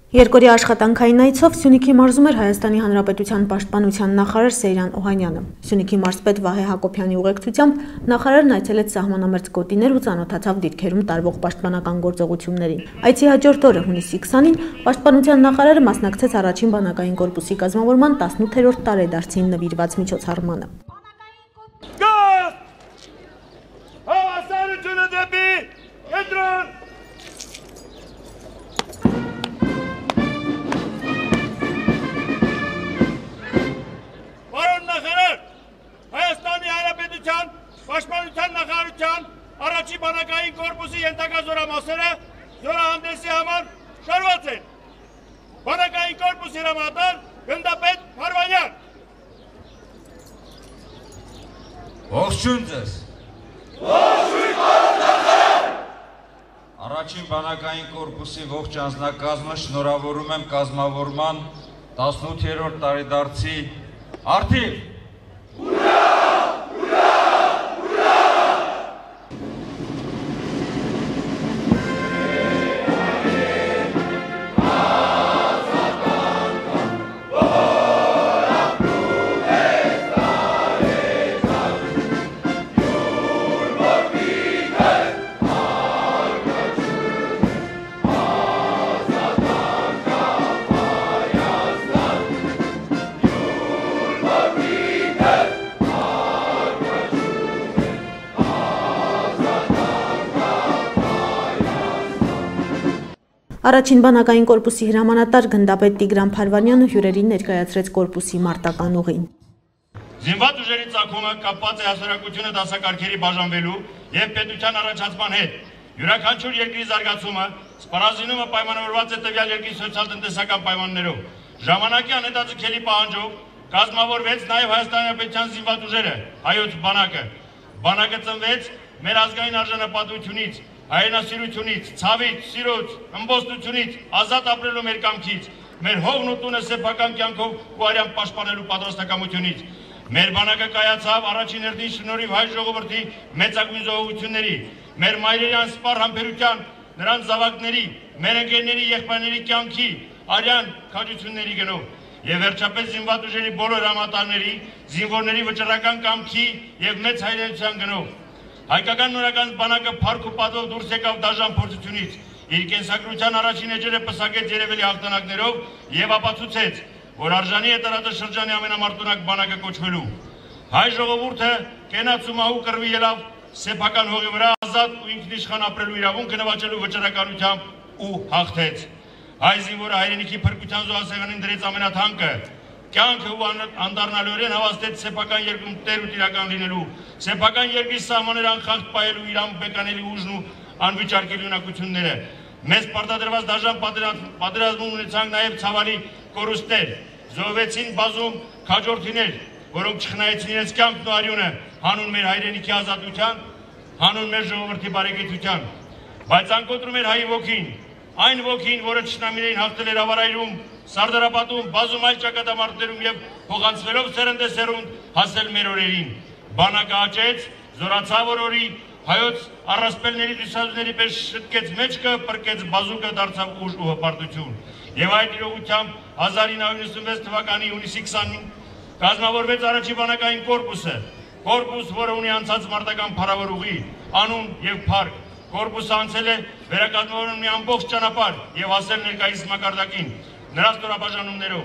Երկորի աշխատանքային այցով Սյունիքի մարզում էր Հայաստանի Հանրապետության պաշտպանության նախարար Սեյրան Օհանյանը։ Սյունիքի մարզպետ Վահե Հակոբյանի ուղեկցությամբ նախարարն այցելեց սահմանամերձ գոտիներ ու ծանոթացավ դիրքերում տարվող պաշտպանական գործողություններին։ Այցի հաջորդ օրը հունիսի 20-ին պաշտպանության նախարարը մասնակցեց առաջին բանակային կորպուսի կազմավորման 18-րդ տարեդարձին նվիրված միջոցառմանը։ Պաշտպանության նախարարության առաջին բանակային կորպուսի ենթակա զորամասերը զորահանդեսի համար շարված են։ Բանակային կորպուսի հրամանատար գնդապետ Փարվանյան։ Ողջույն ձեզ։ Ողջույն պարոն նախարար։ Առաջին բանակային կորպուսի ողջ անձնակազմը շնորհավորում եմ կազմավորման 18-րդ տարեդարձի արդիվ։ Առաջին բանակային կորպուսի հրամանատար գնդապետ Տիգրան Փարվանյանը հյուրերին ներկայացրեց կորպուսի մարտական ուղին։ Զինված ուժերի ծագումը կապված է հասարակությունը դասակարգերի բաժանվելու եւ պետության առաջացման հետ։ Յուրաքանչյուր երկրի զարգացումը, սպառազինումը պայմանավորված է տվյալ երկրի սոցիալ-տնտեսական պայմաններով։ Ժամանակի անհետաձգելի պահանջով կազմավորվեց նաեւ Հայաստանի Հանրապետության զինված ուժերը, հայոց բանակը։ Բանակը ծնվեց մեր ազգային արժանապատվությունից, հայրենասիրությունից, ցավից, սիրոց, ըմբոստությունից, ազատ ապրելու մեր կամքից, մեր հողն ու տունը սեփական կյանքով ու արյան պաշտպանելու պատրաստակամությունից։ Մեր բանակը կայացավ առաջին հերթին շնորհիվ հայ ժողովրդի մեծագույն զոհությունների, մեր մայրերի անսպառ համբերության, նրանց զավակների, մեր ընկերների, եղբայրների կյանքի, արյան քաջությունների գնով եւ վերջապես զինված ուժերի բոլոր հրամանատարների, զինվորների վճռական կամքի եւ մեծ հայրենիության գնով։ Հայկական նորական բանակը փառք ու պատվով դուրս եկավ դաժան փորձությունից, իր կենսագրության առաջին էջերը պսակեց երևելի հաղթանակներով եւ ապացուցեց, որ արժանի է տարածաշրջանի ամենամարտունակ բանակը կոչվելու։ Հայ ժողովուրդը կենաց ու մահու կռվի ելավ սեփական հողի վրա ազատ ու ինքնիշխան ապրելու իրավունքը նվաճելու վճռականությամբ ու հաղթեց։ Հայ զինվորը հայրենիքի փրկության զոհասեղանին դրեց ամենաթանկը, կյանքը ու անդառնալիորեն հավաստեց սեփական երկրում տեր ու տիրական լինելու, սեփական երկրի սահմանները անխախտ պահելու իր անբեկանելի ուժն ու անվիճարկելի ունակությունները։ Մեզ պարտադրված դաժան պատերազմում ունեցանք նաև ցավալի կորուստներ, զոհվեցին բազում քաջորդիներ, որոնք չխնայեցին իրենց կյանքն ու արյունը հանուն մեր հայրենիքի ազատության, հանուն մեր ժողովրդի բարեկեցության։ Բայց անկոտրում էր հայի ոգին, այն ոգին, որը թշնամիներին հաղթել էր ավարայրում, Սարդարապատում, բազում այլ ճակատամարտերում եւ փոխանցվելով սերնդեսերունդ հասել մեր օրերին։ Բանակը աճեց, զորացավ օրորի, հայոց առասպելների դիսազների պես շտկեց մեջքը, պրկեց բազուկը, դարձավ ուժ ու հպարտություն։ Եվ այդ իրողությամբ 1996 թվականի հունիսի 20-ին կազմավորվեց առաջին բանակային կորպուսը, կորպուս, որը ունի անցած մարտական փառավոր ուղի, անուն եւ փառք։ Կորպուսը անցել է վերակազմավորման մի ամբողջ ճանապարհ եւ հասել ներկայիս մակարդակին։ Նրանց ստորաբաժանումներով։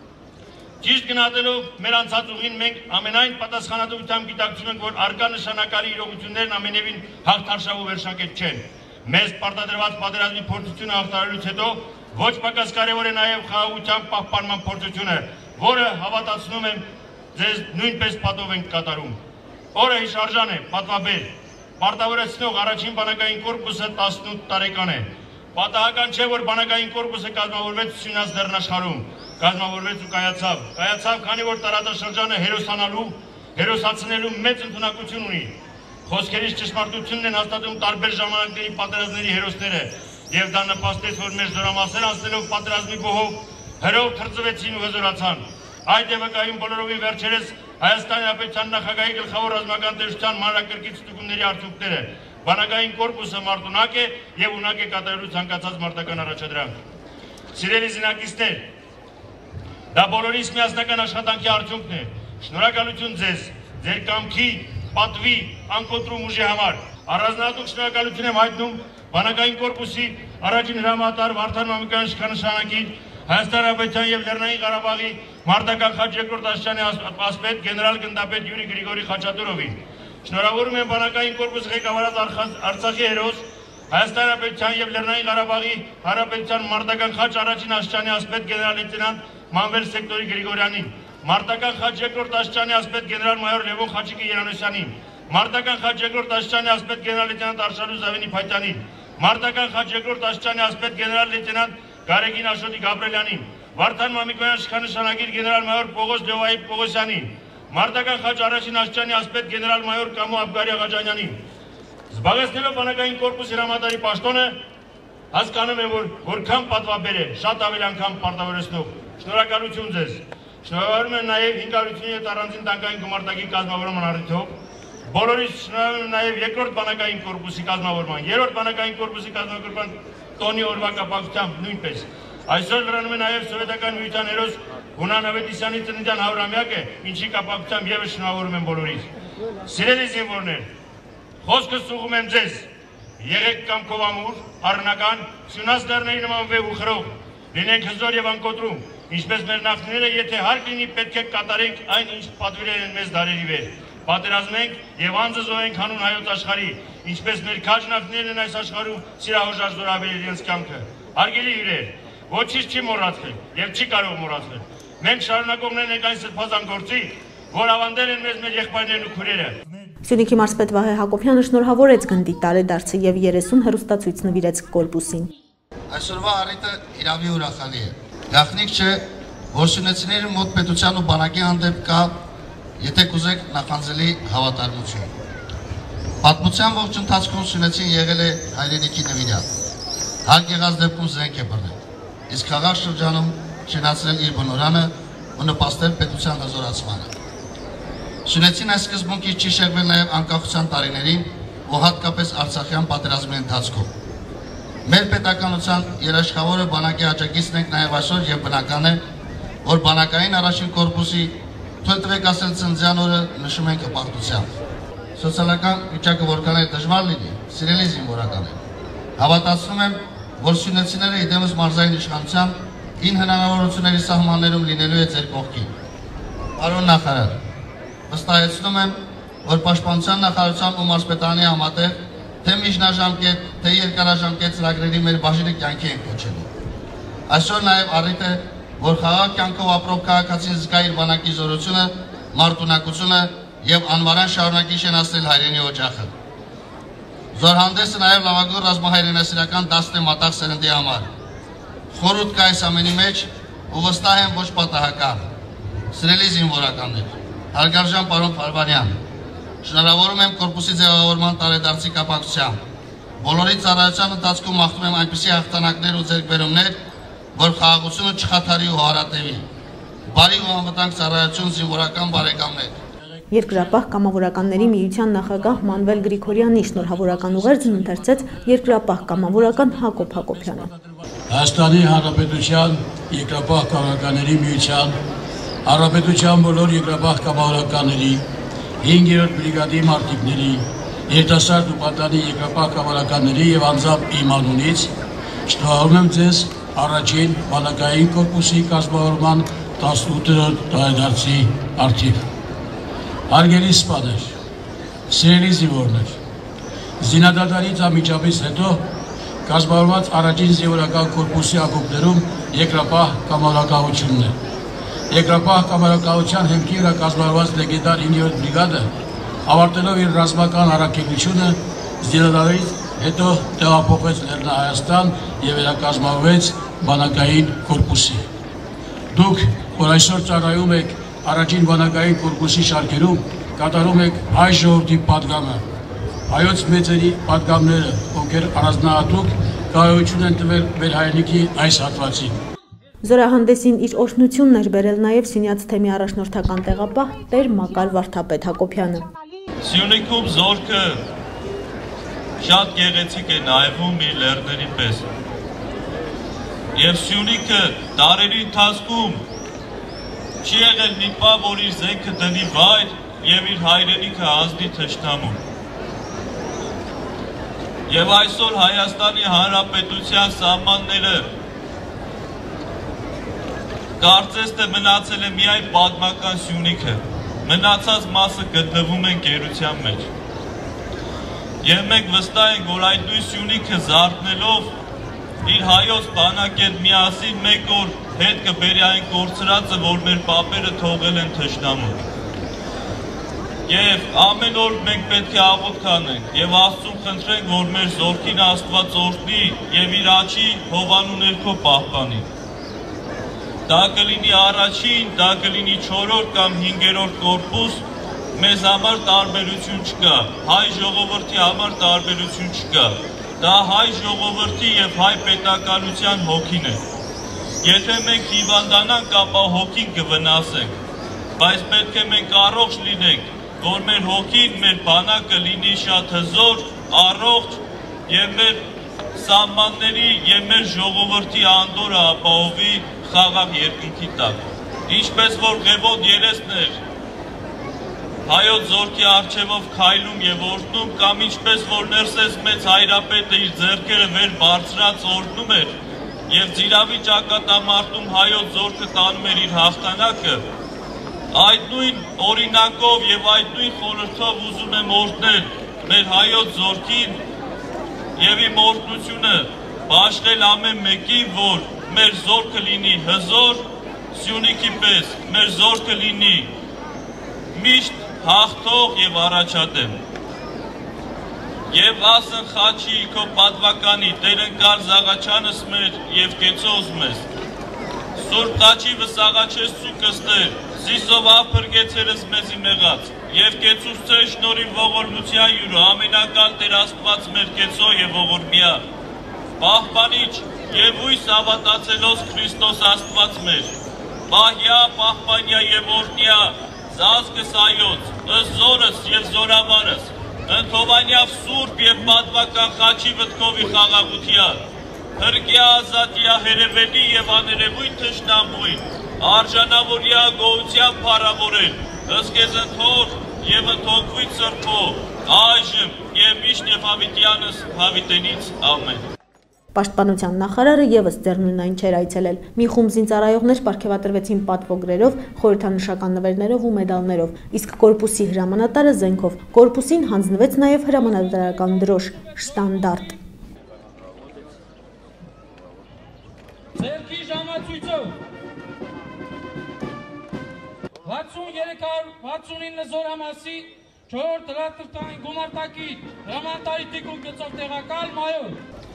Ճիշտ գնահատելով մեր անցած ուղին մենք ամենայն պատասխանատվությամբ գիտակցում ենք, որ արկա նշանակալի իրողություններն ամենևին հաղթարշավ ու վերջակետ չեն։ Մեզ պարտադրված պատերազմի փորձությունը հաղթահարելուց հետո ոչ պակաս կարևոր է նաև խաղաղության պահպանման փորձությունը, որը հավատացնում եմ ձեզ նույնպես պատով ենք կատարում։ Օրը հիշարժան է, պատվաբեր, պարտավորեցնող առաջին բանակային կորպուսը 18 տարեկան է։ Պատահական չէ, որ բանակային կորպուսը կազմավորվեց Սյունյաց լեռնաշխարհում, կազմավորվեց ու կայացավ, քանի որ տարածաշրջանը հերոսացնելու մեծ ընդունակություն ունի։ Խոսքերից ճշմարտությունն են հաստատում տարբեր ժամանակների պատերազմների հերոսները, եւ դա նպաստեց, որ մեր զորամասերը անցնելով պատերազմի բոհով հրով թրծվեցին ու հզորացան։ Այդ է վկայում բոլորովին վերջերս Հայաստանի Հանրապետության նախագահի գլխավոր ռազմական տեսության մանրակրկիտ ստուգումների արդյունքները։ Բանակային կորպուսը մարտունակ է եւ ունակ է կատարելու ցանկացած մարտական առաջադրանք։ Սիրելի զինակիցներ, դա բոլորիս միասնական աշխատանքի արդյունքն է։ Շնորհակալություն ձեզ, ձեր կամքի, պատվի, անկոտրում ուժի համար։ Առանձնահատուկ շնորհակալություն եմ հայտնում բանակային կորպուսի առաջին հրամանատար Վարդան Մամիկյան իշխանանշանակիր, Հայաստան Հանրապետության եւ Լեռնային Ղարաբաղի մարտական խաչ երկրորդ աստիճանի ասպետ գեներալ գնդապետ Յուրի Գրիգորի Խաչատուրովին։ Շնորհավորում եմ բանակային կորպուսի ղեկավարած Արցախի հերոս Հայաստան Հանրապետության եւ Լեռնային Ղարաբաղի Հանրապետության մարտական խաչ առաջին աստիճանի ասպետ գեներալ լեյտենանտ Մանվել Սեկտորի Գրիգորյանին, մարտական խաչ երկրորդ աստիճանի ասպետ գեներալ-մայոր Լևոն Խաչիկի Երանոսյանին, մարտական խաչ երկրորդ աստիճանի ասպետ գեներալ-լեյտենանտ Արշալու Զավենի Փայտյանին, մարտական խաչ երկրորդ աստիճանի ասպետ գեներալ-լեյտենանտ Գարեգին Աշոտի Գաբրելյանին, Վարդան Մամիկյան իշխանանշանակիր գեներալ-մայոր Պողոս Լևոյի Պողոսյանին, մարտական խաչ առաջին աստիճանի ասպետ գեներալ-մայոր Կամո Աբգարի Աղաջանյանին։ Զբաղեցնելով բանակային կորպուսի հրամանատարի պաշտոնը, հասկանում եմ, որ որքան պատվաբեր է, շատ ավելի անգամ պարտավորեցնող։ Շնորհակալություն ձեզ։ Շնորհավորում եմ նաև 557 առանձին տանկային գումարտակի կազմավորման առիթով։ Բոլորիս շնորհավորում եմ նաև երկրորդ բանակային կորպուսի կազմավորման, երրորդ բանակային կորպուսի կազմավորման տոնի օրվա կապակցությամբ նույնպես։ Այսօր լրանում է նաև սովետական միության հերոս Հունան Ավետիսյանի ծննդյան 100-ամյակը, ինչի կապակցությամբ ևս շնորհավորում եմ բոլորիս։ Սիրելի զինվորներ, խոսքս ուղղում եմ ձեզ, եղեք կամքով ամուր, առնական, սյունած լեռների նման վեհ ու խրող, լինենք հզոր եւ անկոտրում, ինչպես մեր նախնիները, եթե հարկ լինի, պետք է կատարենք այն, ինչ պատվիրել են մեզ դարերի վեր։ Պատերազմենք եւ անձզոհենք հանուն հայոց աշխարհի, ինչպես մեր քաջ նախնիներն են այս աշխարհում սիրահոժար զորավերել իրենց կյանքը։ Հարգելի հյուրեր, ոչինչ չի մոռացվել եւ չի կարող մոռացվել։ Մենք շարունակողներն ենք այն սրբազան գործի, որ ավանդել են մեզ մեր եղբայրներն ու քույրերը։ Սյունիքի մարզպետ Վահե Հակոբյանը շնորհավորեց գնդի տարեդարձը եւ 30 հեռուստացույց նվիրեց կորպուսին։ Այսօրվա առիթը իրավի ուրախալի է։ Գաղտնիք չէ, որ սյունեցիների մոտ պետության ու բանակի հանդեպ կա, եթե կուզեք, նախանձելի հավատարմություն։ Պատմության ողջ ընթացքում սյունեցին եղել է հայրենիքի նվիրյալ։ Հարկ եղած դեպքում զենք է բռնել, իսկ խաղաղ շրջանում շենացրել իր բնորանը ու նպաստել պետության հզորացմանը։ Սյունեցին այս սկզբունքից չի շեղվել նաև անկախության տարիներին ու հատկապես Արցախյան պատերազմի ընթացքում։ Մեր պետականության երաշխավորը բանակի աջակիցն ենք նաև այսօր եւ բնական է, որ բանակային առաջին կորպուսի թույլ տվեք ասել ծննդյան օրը նշում ենք հպարտությամբ։ Սոցիալական վիճակը որքան է դժվար լինի, սիրելի զինվորականներ, հավատացնում եմ, որ սյունեցիները իդեմս մարզային իշխանության ին հնարավորությունների սահմաններում լինելու է ձեր կողքին։ Պարոն նախարար, վստահեցնում եմ, որ Պաշտպանության նախարարության ու մարզպետարանի համատեղ թե միջնաժամկետ, թե երկարաժամկետ ծրագրերի մեր բաժինը կյանքի են կոչելու։ Այսօր նաև առիթ է, որ խաղաղ կյանքով ապրող քաղաքացին զգա իր բանակի զորությունը, մարտունակությունը եւ անվարան շարունակի շենացնել հայրենի օջախը։ Զորհանդեսը նաև լավագույն ռազմահայրենասիրական դաստ է մատաղ սերնդի համար։ Խորհուրդ կա այս ամենի մեջ ու վստահ եմ ոչ պատահական։ Սիրելի զինվորականներ, հարգարժան պարոն Փարվարյան, շնորհավորում եմ կորպուսի ձևավորման տարեդարձի կապակցությամբ։ Բոլորի ծառայության ընթացքում մաղթում եմ այնպիսի հաղթանակներ ու ձեռքբերումներ, որ խաղաղությունը չխաթարի ու հարատևի։ Բարի ու անվտանգ ծառայություն զինվորական բարեկամներ։ Երկրապահ կամավորականների միության նախագահ Մանվել Գրիգորյանի շնորհավորական ուղերձն ընթերցեց երկրապահ կամավորական Հակոբ Հակոբյանը։ Հայաստանի Հանրապետության երկրապահ կամավորականների միության, Հանրապետության բոլոր երկրապահ կամավորականների, 5-րդ բրիգադի մարտիկների, երիտասարդ ու պատանի երկրապահ կամավորականների եւ անձամբ իմ անունից շնորհավորում եմ ձեզ առաջին բանակային կորպուսի կազմավորման 18-րդ տարեդարձի առթիվ։ Հարգելի սպաներ, սիրելի զինվորներ, զինադադարից անմիջապես հետո կազմավորված առաջին զինվորական կորպուսի ակումբներում երկրապահ կամավորականությունն է։ Երկրապահ կամավորականության հիմքի վրա կազմավորված լեգենդար 9-րդ բրիգադը ավարտելով իր ռազմական առաքելությունը զինադարից հետո տեղափոխվեց Լեռնահայաստան եւ վերակազմավորվեց բանակային կորպուսի։ Դուք, որ այսօր ծառայում եք առաջին բանակային կորպուսի շարքերում, կատարում եք հայ ժողովրդի պատգամը։ Հայոց մեծերի պատգամները, ովքեր առանձնահատուկ կայություն են տվել մեր հայրենիքի այս հատվածին։ Զորահանդեսին իր օրհնությունն էր բերել նաև Սյունյաց թեմի առաջնորդական տեղապահ Տեր Մակար Վարդապետ Հակոբյանը։ Սյունիքում զորքը շատ գեղեցիկ է նայվում իր լեռների պես։ եւ Սյունիքը տարերի ընթացքում չի եղել մի բան, որ իր զենքը դնի վայր եւ իր հայրենիքը ազդի թշնամուն։ Եվ այսօր Հայաստանի Հանրապետության սահմանները կարծես թե մնացել է միայն պատմական Սյունիքը, մնացած մասը գտնվում են գերության մեջ։ Եվ մենք վստահ ենք, որ այդ նույն Սյունիքը զարթնելով իր հայոց բանակի հետ միասին մեկ օր հետ կբերի այն կորցրածը, որ մեր պապերը թողել են թշնամուն։ Եվ ամեն օր մենք պետք է աղոթք անենք եւ Աստծուն խնդրենք, որ մեր զորքին Աստված օրհնի եւ իր աչքի հովանու ներքո պահպանի։ Դա կլինի առաջին, դա կլինի 4-րդ կամ 5-րդ կորպուս, մեզ համար տարբերություն չկա, հայ ժողովրդի համար տարբերություն չկա, դա հայ ժողովրդի եւ հայ պետականության հոգին է։ Եթե մենք հիվանդանանք, ապա հոգին կվնասենք, բայց պետք է մենք առողջ լինենք, որ մեր հոգին, մեր բանակը լինի շատ հզոր, առողջ եւ մեր սահմանների եւ մեր ժողովրդի անդորը ապահովի խաղաղ երկնքի տակ։ Ինչպես որ Ղևոտ երեսներ հայոց զորքի առջևով քայլում եւ օրհնում, կամ ինչպես որ Ներսես մեծ հայրապետը իր ձեռքերը վեր բարձրած օրհնում էր եւ ծիրավի ճակատամարտում հայոց զորքը տանում էր իր հաղթանակը, այդ նույն օրինակով եւ այդ նույն խորհրդով ուզում եմ օրհնել մեր հայոց զորքին եւ իմ օրհնությունը բաշխել ամեն մեկին, որ մեր զորքը լինի հզոր, Սյունիքի պես, մեր զորքը լինի միշտ հաղթող եւ առաջադեմ։ Եվ ասն խաչի քո պատվականի Տերընկալ Զաղաչյանս մեր եւ կեցոզ մեզ։ Սուրբ խաչի վսաղաչես ցուկստեր, զիսով ափրկեցերս մեզի մեղած, եւ կեցուս ծեր շնորհի ողորմության յուրը ամենակալ Տեր Աստված մեր կեցո եւ ողորմյա։ Պահպանիչ եւ ույս ավատացելոս Քրիստոս Աստված մեր, պահյա, պահպանյա եւ օրհնյա, զազգս այոց, ըստ զորս եւ զորավարս, ընթովանյավ սուրբ եւ պատվական խաչի վտքովի խաղաղության, հրկյա ազատյա հերևելի եւ աներևույն թշնամույն, արժանավորյա գոհության փառավորել, ըստ քեզ ընթոր եւ ընթոքվույն սրբով, այժմ եւ միշտ եւ հավիտյանս հավիտենից ամեն։ Պաշտպանության նախարարը եւս ձեռնունայն չէր այցելել։ Մի խումբ զինծառայողներ պարգևատրվեցին պատվոգրերով, խորհրդանշական նվերներով ու մեդալներով, իսկ կորպուսի հրամանատարը զենքով։ Կորպուսին հանձնվեց նաեւ հրամանատարական դրոշ «Շտանդարտ»։ Ձերքի ժամացույցով 6369 զորամասի 4-րդ հրատրտային գումարտակի հրամանատարի տիկուն գծով տեղակալ մայոր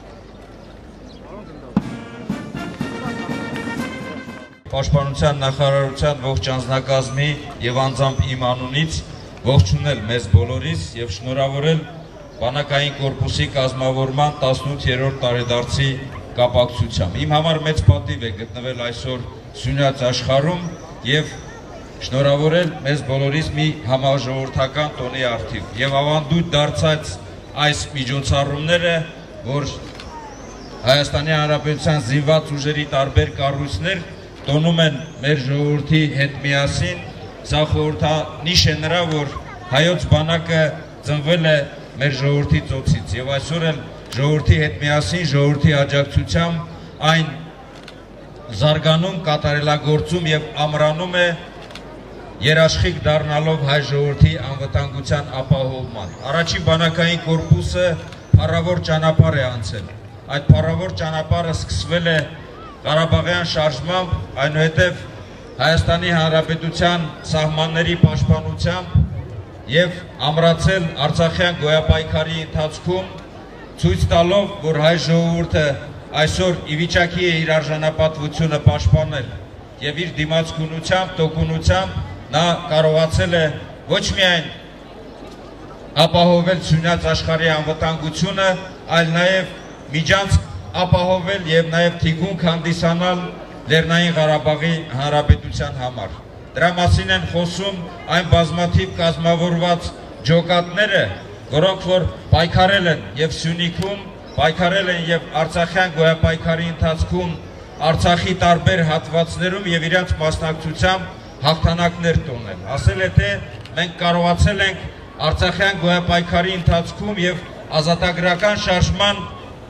Պաշտպանության նախարարության ողջ անձնակազմի եւ անձամբ իմ անունից ողջունել մեզ բոլորիս եւ շնորհավորել բանակային կորպուսի կազմավորման 18-րդ տարեդարձի կապակցությամբ։ Իմ համար մեծ պատիվ է գտնվել այսօր Սյունյաց աշխարհում եւ շնորհավորել մեզ բոլորիս մի համաժողովրդական տոնի արդիվ եւ ավանդույթ դարձած այս միջոցառումները, որ Հայաստանի Հանրապետության զինված ուժերի տարբեր կառույցներ տոնում են մեր ժողովրդի հետ միասին, սա խորհրդանիշ է նրա, որ հայոց բանակը ծնվել է մեր ժողովրդի ծոցից եւ այսօր էլ ժողովրդի հետ միասին, ժողովրդի աջակցությամբ այն զարգանում, կատարելագործում եւ ամրանում է երաշխիք դառնալով հայ ժողովրդի անվտանգության ապահովման։ Առաջին բանակային կորպուսը փառավոր ճանապարհ է անցել։ Այդ փառավոր ճանապարհը սկսվել է Ղարաբաղյան շարժմամբ, այնուհետև Հայաստանի Հանրապետության սահմանների պաշտպանությամբ եւ ամրացել Արցախյան գոյապայքարի ընթացքում, ցույց տալով, որ հայ ժողովուրդը այսօր ի վիճակի է իր արժանապատվությունը պաշտպանել եւ իր դիմացկունությամբ, տոկունությամբ նա կարողացել է ոչ միայն ապահովել Սյունյաց աշխարհի անվտանգությունը, այլ նաեւ միջանցք ապահովել եւ նաեւ թիկունք հանդիսանալ Լեռնային Ղարաբաղի Հանրապետության համար։ Դրա մասին են խոսում այն բազմաթիվ կազմավորված ջոկատները, որոնք որ պայքարել են եւ Սյունիքում, պայքարել են եւ Արցախյան գոյապայքարի ընթացքում Արցախի տարբեր հատվածներում եւ իրենց մասնակցությամբ հաղթանակներ տոնել։ Ասել է թե մենք կարողացել ենք Արցախյան գոյապայքարի ընթացքում եւ ազատագրական շարժման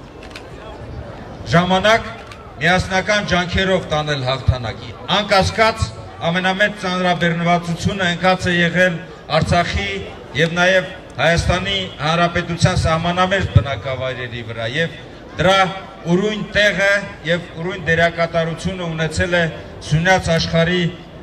ժամանակ միասնական ջանքերով տանել հաղթանակի։ Անկասկած ամենամեծ ծանրաբեռնվածությունը ընկած է եղել Արցախի եւ նաեւ Հայաստանի Հանրապետության սահմանամերձ բնակավայրերի վրա եւ դրա ուրույն տեղը եւ ուրույն դերակատարությունը ունեցել է Սյունյաց աշխարհի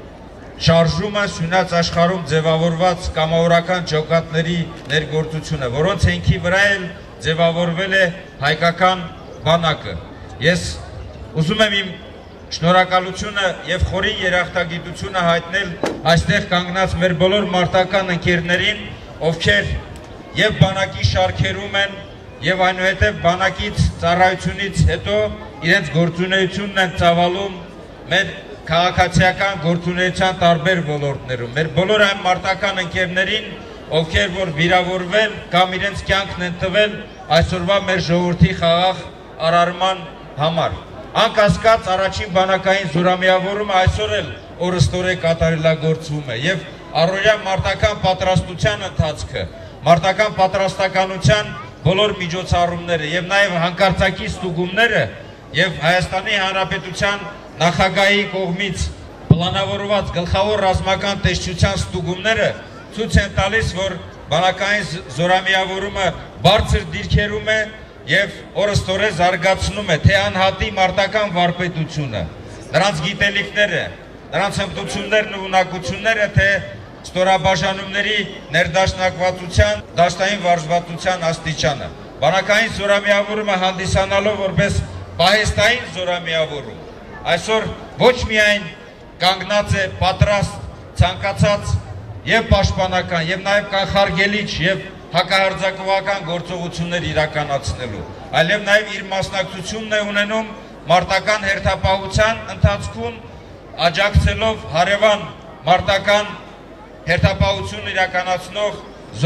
շարժումը, Սյունյաց աշխարհում ձևավորված կամավորական ջոկատների ներգործությունը, որոնց հենքի վրա էլ ձևավորվել է հայկական բանակը։ Ես ուզում եմ իմ շնորհակալությունը եւ խորին երախտագիտությունը հայտնել այստեղ կանգնած մեր բոլոր մարտական ընկերներին, ովքեր եւ բանակի շարքերում են եւ այնուհետեւ բանակից ծառայությունից հետո իրենց գործունեությունն են ծավալում մեր քաղաքացիական գործունեության տարբեր ոլորտներում։ Մեր բոլոր այն մարտական ընկերներին, ովքեր որ վիրավորվել կամ իրենց կյանքն են տվել այսօրվա մեր ժողովրդի խաղաղ արարման համար։ Անկասկած առաջին բանակային զորամիավորումը այսօր էլ օրըստօրե կատարելագործվում է եւ առօրյա մարտական պատրաստության ընթացքը, մարտական պատրաստականության բոլոր միջոցառումները եւ նաեւ հանկարծակի ստուգումները եւ Հայաստանի Հանրապետության նախագահի կողմից պլանավորված գլխավոր ռազմական տեսչության ստուգումները ցույց են տալիս, որ բանակային զորամիավորումը բարձր դիրքերում է եւ օրըստօրե զարգացնում է թե անհատի մարտական վարպետությունը, նրանց գիտելիքները, նրանց հմտություններն ու ունակությունները, թե ստորաբաժանումների ներդաշնակվածության, դաշտային վարժվածության աստիճանը։ Բանակային զորամիավորումը հանդիսանալով որպես պահեստային զորամիավորում, այսօր ոչ միայն կանգնած է պատրաստ ցանկացած եւ պաշտպանական եւ նաեւ կանխարգելիչ եւ հակահարձակողական գործողություններ իրականացնելու, այլև նաեւ իր մասնակցությունն է ունենում մարտական հերթապահության ընթացքում աջակցելով հարևան մարտական հերթապահություն իրականացնող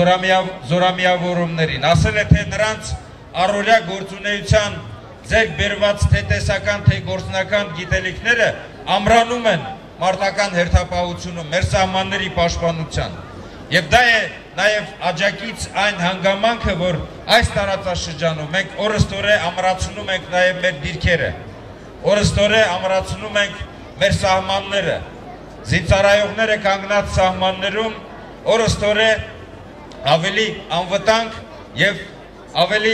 զորամիավորումներին։ Ասել է թե նրանց առօրյա գործունեության ձեռք բերված թե տեսական թե գործնական գիտելիքները ամրանում են մարտական հերթապահությունում մեր սահմանների պաշտպանության։ Եվ դա է նաև աջակից այն հանգամանքը, որ այս տարածաշրջանում մենք օրըստօրե ամրացնում ենք նաև մեր դիրքերը, օրըստօրե ամրացնում ենք մեր սահմանները, զինծառայողները կանգնած սահմաններում օրըստօրե ավելի անվտանգ եւ ավելի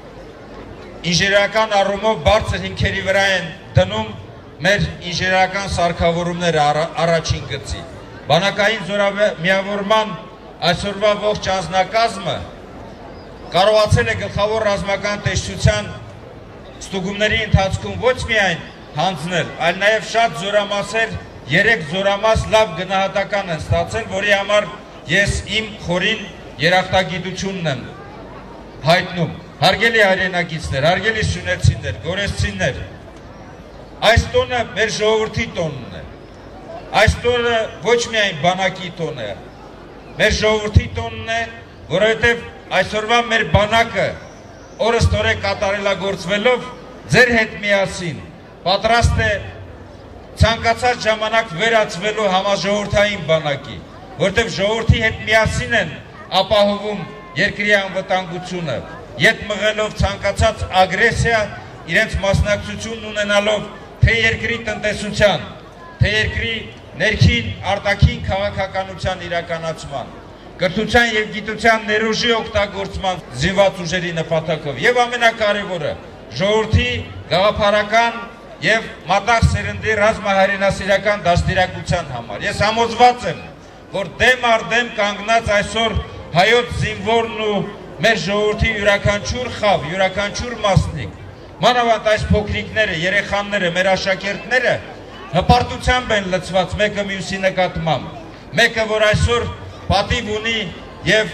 ինժեներական առումով բարձր հիմքերի վրա են դնում մեր ինժեներական սարքավորումները առաջին գծի։ Բանակային զորամիավորման այսօրվա ողջ անձնակազմը կարողացել է գլխավոր ռազմական տեսչության ստուգումների ընթացքում ոչ միայն հանձնել, այլ նաև շատ զորամասեր, 3 զորամաս լավ գնահատական են ստացել, որի համար ես իմ խորին երախտագիտությունն եմ հայտնում։ Հարգելի հայրենակիցներ, հարգելի սյունեցիներ, գորեսցիներ, այս տոնը մեր ժողովրդի տոնն է։ Այս տոնը ոչ միայն բանակի տոն է, մեր ժողովրդի տոնն է, որովհետև այսօրվա մեր բանակը օրըստօրե կատարելագործվելով ձեր հետ միասին պատրաստ է ցանկացած ժամանակ վերածվելու համաժողովրդային բանակի, որտեղ ժողովրդի հետ միասին են ապահովում երկրի անվտանգությունը, ետ մղելով ցանկացած ագրեսիա, իրենց մասնակցությունն ունենալով թե երկրի տնտեսության, թե երկրի ներքին արտաքին քաղաքականության իրականացման, կրթության եւ գիտության ներուժի օգտագործման զինված ուժերի նպատակով եւ ամենակարևորը ժողովրդի գաղափարական եւ մատաղ սերնդի ռազմահայրենասիրական դաստիարակության համար։ Ես համոզված եմ, որ դեմ առ դեմ կանգնած այսօր հայոց զինվորն ու մեր ժողովրդի յուրաքանչյուր խավ, յուրաքանչյուր մասնիկ, մանավանդ այս փոքրիկները, երեխաները, մեր աշակերտները հպարտությամբ են լցված մեկը մյուսի նկատմամբ, մեկը որ այսօր պատիվ ունի եւ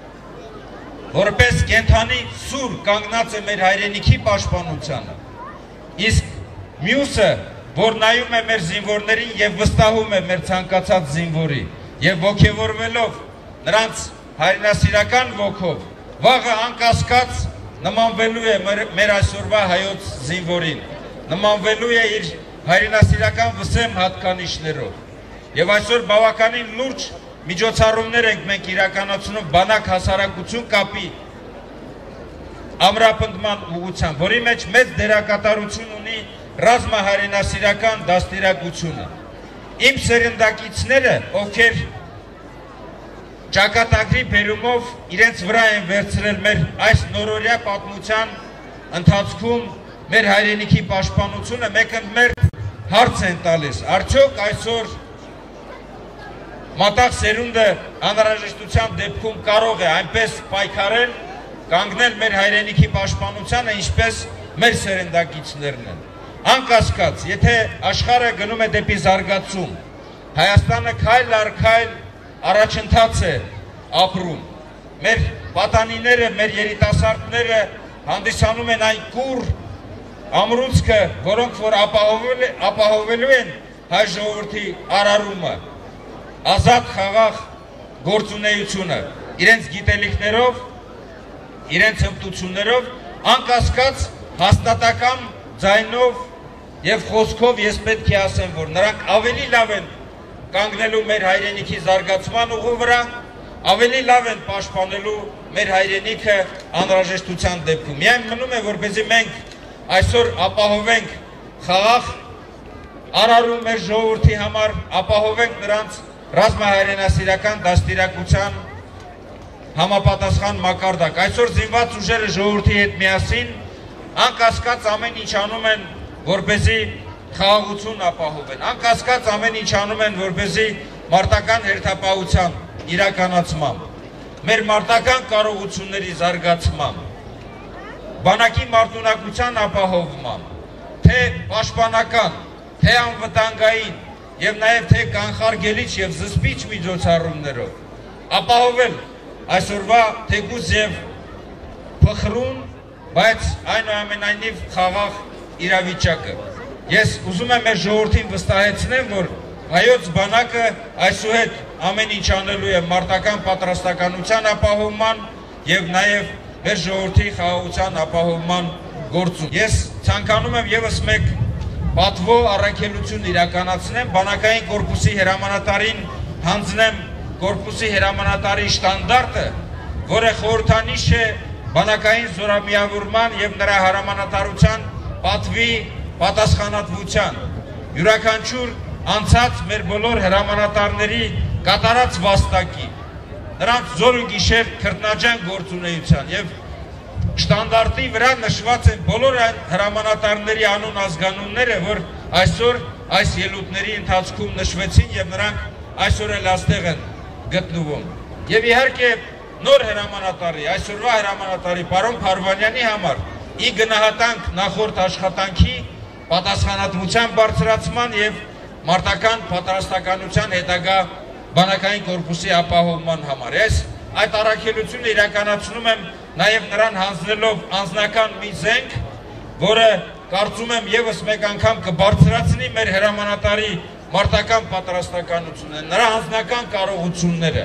որպես կենթանի սուր կանգնած է մեր հայրենիքի պաշտպանությանը, իսկ մյուսը որ նայում է մեր զինվորներին եւ վստահում է մեր ցանկացած զինվորի եւ ոգևորվելով նրանց հայրենասիրական ոգով վաղը անկասկած նմանվելու է մեր այսօրվա հայոց զինվորին, նմանվելու է իր հայրենասիրական վսեմ հատկանիշներով։ Եվ այսօր բավականին լուրջ միջոցառումներ ենք մենք իրականացնում բանակ հասարակություն կապի ամրապնդման ուղղությամբ, որի մեջ մեծ դերակատարություն ունի ռազմահայրենասիրական դաստիարակությունը։ Իմ սերնդակիցները, ովքեր ճակատագրի բերումով իրենց վրա են վերցրել մեր այս նորօրյա պատմության ընթացքում մեր հայրենիքի պաշտպանությունը, մեկընդմերթ հարց են տալիս, արդյոք այսօր մատաղ սերունդը անհրաժեշտության դեպքում կարող է այնպես պայքարել, կանգնել մեր հայրենիքի պաշտպանությանը, ինչպես մեր սերնդակիցներն են։ Անկասկած, եթե աշխարհը գնում է դեպի զարգացում, Հայաստանը քայլ առ քայլ առաջընթաց է ապրում։ Մեր պատանիները, մեր երիտասարդները հանդիսանում են այն կուռ ամրուցքը, որոնք որ ապահովելու են հայ ժողովրդի արարումը, ազատ խաղաղ գործունեությունը, իրենց գիտելիքներով, իրենց հմտություններով, անկասկած հաստատակամ ձայնով եւ խոսքով ես պետք է ասեմ, որ նրանք ավելի լավ են կանգնելու մեր հայրենիքի զարգացման ուղու վրա, ավելի լավ են պաշտպանելու մեր հայրենիքը անհրաժեշտության դեպքում։ Միայն մնում է, որպեսզի մենք այսօր ապահովենք խաղաղ արարում մեր ժողովրդի համար, ապահովենք նրանց ռազմահայրենասիրական դաստիարակության համապատասխան մակարդակ։ Այսօր զինված ուժերը ժողովրդի հետ միասին անկասկած ամեն ինչ անում են, որպեսզի խաղաղություն ապահովեն, անկասկած ամեն ինչ անում են, որպեսզի մարտական հերթապահության իրականացմամբ, մեր մարտական կարողությունների զարգացմամբ, բանակի մարտունակության ապահովմամբ, թե պաշտպանական, թե անվտանգային եւ նաեւ թե կանխարգելիչ եւ զսպիչ միջոցառումներով ապահովել այսօրվա թեկուզ եւ փխրուն, բայց այնուամենայնիվ խաղաղ իրավիճակը։ Ես ուզում եմ մեր ժողովրդին վստահեցնեմ, որ հայոց բանակը այսուհետ ամեն ինչ անելու է մարտական պատրաստականության ապահովման եւ նաեւ մեր ժողովրդի խաղաղության ապահովման գործում։ Ես ցանկանում եմ եւս մեկ պատվո առաքելություն իրականացնեմ, բանակային կորպուսի հրամանատարին հանձնեմ կորպուսի հրամանատարի շտանդարտը, որը խորհրդանիշ է բանակային զորամիավորման եւ նրա հրամանատարության պատվի պատասխանատվության, յուրաքանչյուր անցած մեր բոլոր հրամանատարների կատարած վաստակի, նրանց զոր ու գիշեր քրտնաջան գործունեության եւ շտանդարտի վրա նշված են բոլոր այն հրամանատարների անուն ազգանունները, որ այսօր այս ելույթների ընթացքում նշվեցին եւ նրանք այսօր էլ այստեղ են գտնվում։ Եվ իհարկե նոր հրամանատարի, այսօրվա հրամանատարի պարոն Փարվանյանի համար ի գնահատանք նախորդ աշխատանքի պատասխանատվության բարձրացման եւ մարտական պատրաստականության հետագա բանակային կորպուսի ապահովման համար։ Ես այդ առաքելությունը իրականացնում եմ նաեւ նրան հանձնելով անձնական մի զենք, որը կարծում եմ եւս մեկ անգամ կբարձրացնի մեր հրամանատարի մարտական պատրաստականությունը, նրա անձնական կարողությունները։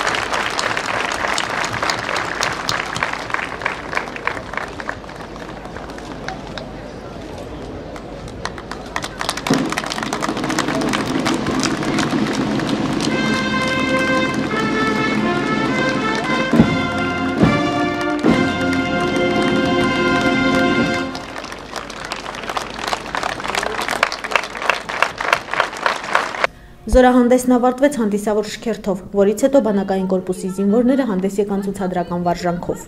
Զորահանդեսն ավարտվեց հանդիսավոր շքերթով, որից հետո բանակային կորպուսի զինվորները հանդես եկան ցուցադրական վարժանքով։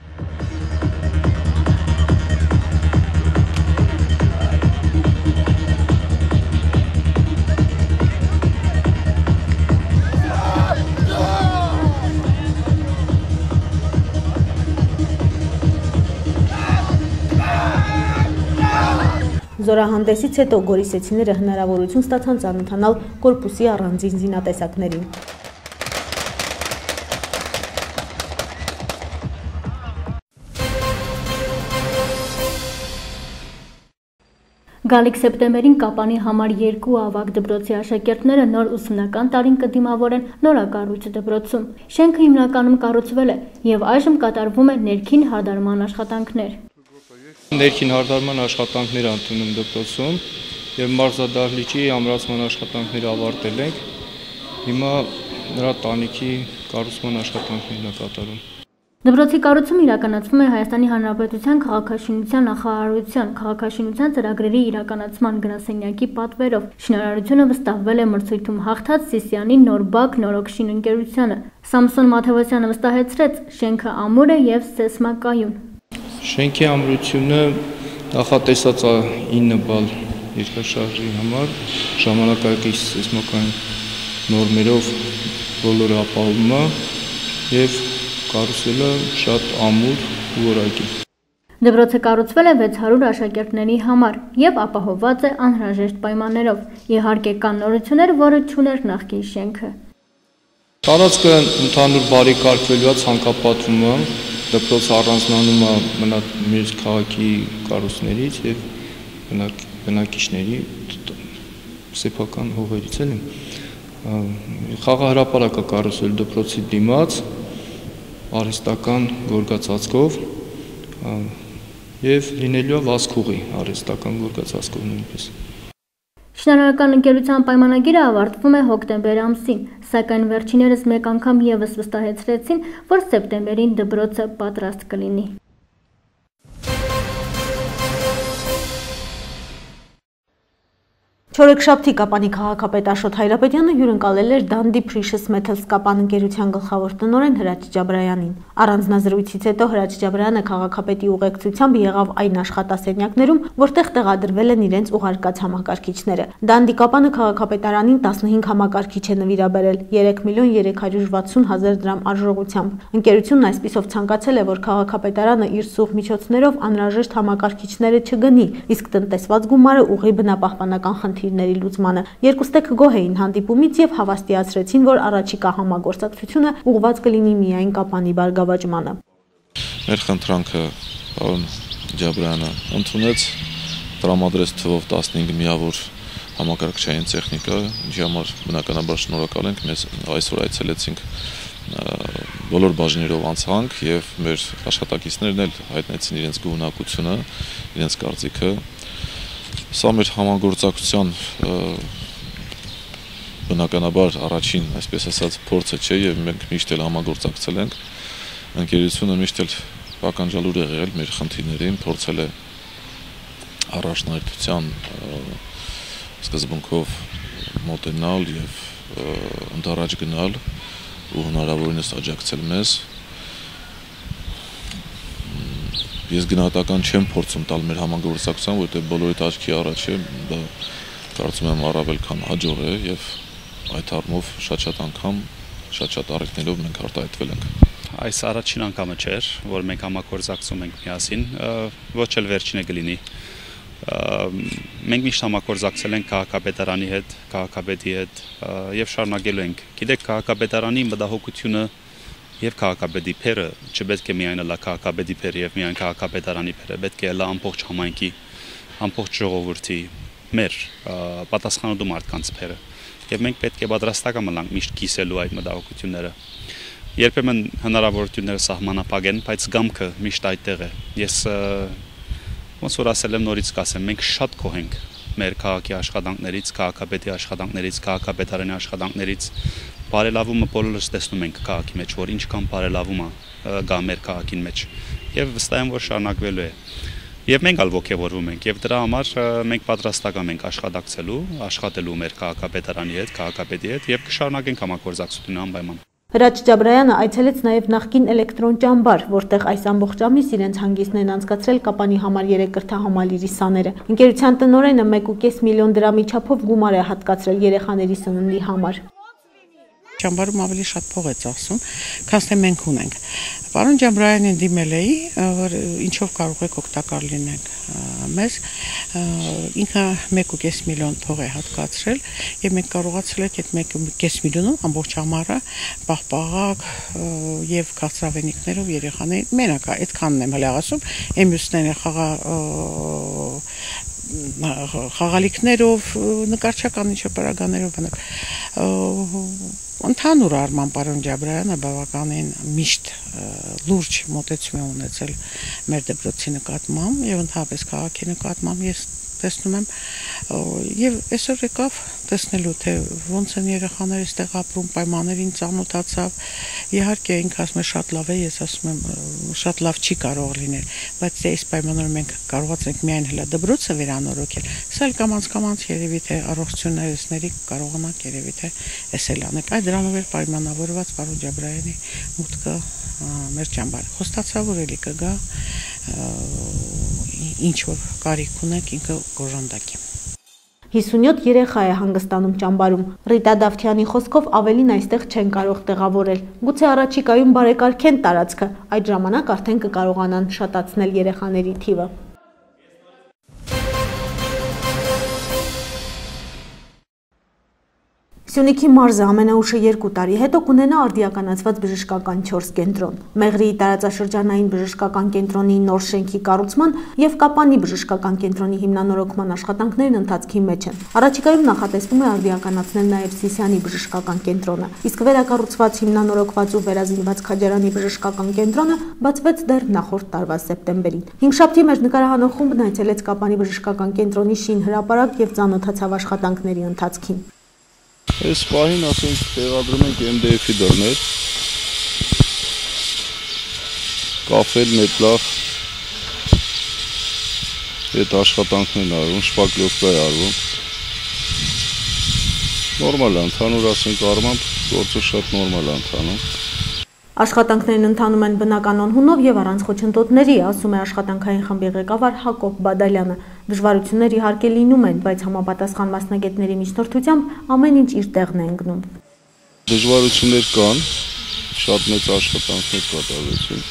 Զորահանդեսից հետո գորիսեցիները հնարավորություն ստացան ծանոթանալ կորպուսի առանձին զինատեսակներին։ Գալիք սեպտեմբերին Կապանի համար 2 ավագ դպրոցի աշակերտները նոր ուսումնական տարին կդիմավորեն նորակառույց դպրոցում։ Շենքը հիմնականում կառուցվել է եւ այժմ կատարվում է ներքին հարդարման աշխատանքներ։ Ներքին հարդարման աշխատանքներ ընդունում դպրոցում եւ մարզադահլիճի ամրացման աշխատանքները ավարտել ենք։ Հիմա նրա տանիքի կառուցման աշխատանքներն է կատարում։ Դպրոցի կառուցումը իրականացվում է Հայաստանի Հանրապետության քաղաքաշինության նախարարության քաղաքաշինության ծրագրերի իրականացման գրասենյակի պատվերով։ Շինարարությունը վստահվել է մրցույթում հաղթած Սիսիանի Նորբակ նորոգշին ընկերությանը։ Սամսոն Մաթևոսյանը վստահեցրեց, շենքը ամուր է եւ սեսմակայուն։ Շենքի ամրությունը նախատեսած 9 բալ երկրաշարժի համար ժամանակակից սեյսմիկային նորմերով բոլորը ապահովում է եւ կառուցելը շատ ամուր ու որակի։ Դպրոցը կառուցվել է 600 աշակերտների համար եւ ապահովված է անհրաժեշտ պայմաններով։ Իհարկե կան նորություններ, որը չուներ նախկին շենքը։ Տարածքը ընդհանուր բարեկարգվելու է, ցանկապատվում է, դպրոցը առանձնանում է մեր քաղաքի կառույցներից եւ բնակիչների սեփական հողերից էլ։ Խաղահրապարակ է կառուցվել դպրոցի դիմաց արհեստական գորգածածկով եւ լինելու է վազքուղի արհեստական գորգածածկով նույնպես։ Շինարարական ընկերության պայմանագիրը ավարտվում է հոկտեմբեր ամսին, սակայն վերջիներս մեկ անգամ եւս վստահեցրեցին, որ սեպտեմբերին դպրոցը պատրաստ կլինի։ Չորեքշաբթի Կապանի քաղաքապետ Աշոտ Հայրապետյանը հյուրընկալել էր Դանդի Precious Metals Կապան ընկերության գլխավոր տնօրեն Հրաչ Ջաբրայանին։ Առանձնազրույցից հետո Հրաչ Ջաբրայանը քաղաքապետի ուղեկցությամբ եղավ այն աշխատասենյակներում, որտեղ տեղադրվել են իրենց ուղարկած համակարգիչները։ Դանդի Կապանը քաղաքապետարանին 15 համակարգիչ է նվիրաբերել 3.360.000 դրամ արժողությամբ։ Ընկերությունն այսպիսով ցանկացել է, որ քաղաքապետարանը իր սուղ միջոցներով անհրաժեշտ համակարգիչները չգնի, իսկ տնտեսված գումարը ուղղի բնապահպանական խնդիրների լուծմանը։ Երկուստեք գոհ էին հանդիպումից եւ հավաստիացրեցին, որ առաջիկա համագործակցությունը ուղղված կլինի միայն Կապանի բարգավաճմանը։ Մեր խնդրանքը պարոն Ջաբրյանը ընդունեց, տրամադրեց թվով 15 միավոր համակարգչային տեխնիկա, ինչի համար բնականաբար շնորհակալ ենք, մեզ այսօր այցելեցինք բոլոր բաժիններով անցանք եւ մեր աշխատակիցներն էլ հայտնեցին իրենց գոհունակությունը, իրենց կարծիքը։ Սա մեր համագործակցության բնականաբար առաջին, այսպես ասած, փորձը չէ եւ մենք միշտ էլ համագործակցել ենք։ Ընկերությունը միշտ էլ ականջալուր է եղել մեր խնդիրներին, փորձել է առաջնահերթության սկզբունքով մոտենալ եւ ընդառաջ գնալ ու հնարավորինս աջակցել մեզ։ Ես գնահատական չեմ փորձում տալ մեր համագործակցության, որտեղ բոլորիդ աչքի առաջ է, դա կարծում եմ առավել քան հաջող է եւ այդ առումով շատ անգամ շատ առիթներով մենք արտահայտվել ենք։ Այս առաջին անգամը չէր, որ մենք համագործակցում ենք միասին, ոչ էլ վերջինը կլինի։ Մենք միշտ համագործակցել ենք քաղաքապետարանի հետ, քաղաքապետի հետ եւ շարունակելու ենք։ Գիտեք, քաղաքապետարանի մտահոգությունը եւ քաղաքապետի փերը չպետք է միայն լա քաղաքապետի փերը եւ միայն քաղաքապետարանի փերը, պետք է լա ամբողջ համայնքի, ամբողջ ժողովրդի մեր պատասխանատու մարդկանց փերը։ Եվ մենք պետք է պատրաստական մնանք միշտ կիսելու այդ մտահոգությունները։ Երբեմն հնարավորությունները սահմանափակ են, բայց գամքը միշտ այդտեղ է։ Ես ոնց որ ասել եմ, նորից կասեմ, մենք շատ գոհ ենք մեր քաղաքի աշխատանքներից, քաղաքապետի աշխատանքներից, քաղաքապետարանի աշխատանքներից։ Բարելավումը բոլորս տեսնում ենք քաղաքի մեջ, որ ինչքան բարելավում է գա մեր քաղաքին մեջ եւ վստահ եմ, որ շարունակվելու է։ Եվ մենք ալ ողջևորվում ենք եւ դրա համար մենք պատրաստական ենք աշխատելու մեր քաղաքապետարանի հետ, քաղաքապետի հետ եւ կշարունակենք համագործակցությունը անպայման։ Հրաչ Ջաբրայանը այցելեց նաև նախկին էլեկտրոն ճամբար, որտեղ այս ամբողջ ամիս իրենց հանգիստն են անցկացրել Կապանի համար 3 կրթահամալիրի սաները։ Ընկերության տնօրենը 1.5 միլիոն դրամի չափով գումար է հատկացրել երեխաների սննդի համար։ Ճամբարում ավելի շատ փող է ծախսում, քան թե մենք ունենք։ Պարոն Ջաբրայանին դիմել էի, որ ինչով կարող եք օգտակար լինենք մեզ, ինքը 1.5 միլիոն փող է հատկացրել եւ մենք կարողացել ենք այդ 1.5 միլիոնում ամբողջ ամառը պաղպաղակ եւ քաղցրավենիքներով երեխաների մենակ այդքանն եմ հələ ասում, մյուսները խաղալիքներով, նկարչական ինչ-որ պարագաներով բնակ Ընդհանուր առմամբ պարոն Ջաբրայանը բավականին միշտ լուրջ մոտեցում է ունեցել մեր դպրոցի նկատմամբ եւ ընդհանրապես քաղաքի նկատմամբ ես տեսնում եմ եւ այսօր եկավ տեսնելու թե ոնց են երեխաները այստեղ ապրում, պայմաններին ծանոթացավ։ Իհարկե ինքը ասում է շատ լավ է, ես ասում եմ շատ լավ չի կարող լինել, բայց այս պայմաններում մենք կարողացել ենք միայն հլա դպրոցը վերանորոգել։ Սա էլ կամաց երևի թե առողջություններսների կարողանանք երևի թե էսել անենք։ Այդ դրանով էլ պայմանավորված պարոն Ջաբրայանի մուտքը մեր ճամբար։ Խոստացավ որ էլի կգա ինչ որ կարիք ունենք ինքը կոժանդակի։ 57 երեխա է հանգստանում ճամբարում։ Ռիտա Դավթյանի խոսքով ավելին այստեղ չեն կարող տեղավորել։ Գուցե առաջիկայում բարեկարգեն տարածքը, այդ ժամանակ արդեն կկարողանան շատացնել երեխաների թիվը։ Սյունիքի մարզը ամենաուշը 2 տարի հետո կունենա արդիականացված բժշկական 4 կենտրոն։ Մեղրիի տարածաշրջանային բժշկական կենտրոնի նոր շենքի կառուցման եւ Կապանի բժշկական կենտրոնի հիմնանորոգման աշխատանքներն ընթացքի մեջ են։ Առաջիկայում նախատեսվում է արդիականացնել նաեւ Սիսիանի բժշկական կենտրոնը, իսկ վերակառուցված հիմնանորոգված ու վերազինված Քաջարյանի բժշկական կենտրոնը բացվեց դեռ նախորդ տարվա սեպտեմբերին։ Հինգշաբթի մեր նկարահանող խումբն այցելեց Կապանի բժշկական կենտրոնի շին հրապարակ եւ ծանոթացավ աշխատանքների ընթացքին։ Այս պահին ասենք տեղադրում ենք MDF-ի դռներ, կաֆել, մետլախ, այդ աշխատանքներն արվում, շպակլովկա է արվում, նորմալ է ընթանում, ասենք առմամբ գործը շատ նորմալ է ընթանում։ Աշխատանքներն ընթանում են բնականon հունով եւ առանց խոչընդոտների, ասում է աշխատանքային խմբի ղեկավար Հակոբ Բադալյանը։ Դժվարություններ իհարկե լինում են, բայց համապատասխան մասնագետների միջնորդությամբ ամեն ինչ իր տեղն է ընկնում։ Դժվարություններ կան, շատ մեծ աշխատանքներ կատարվեցին։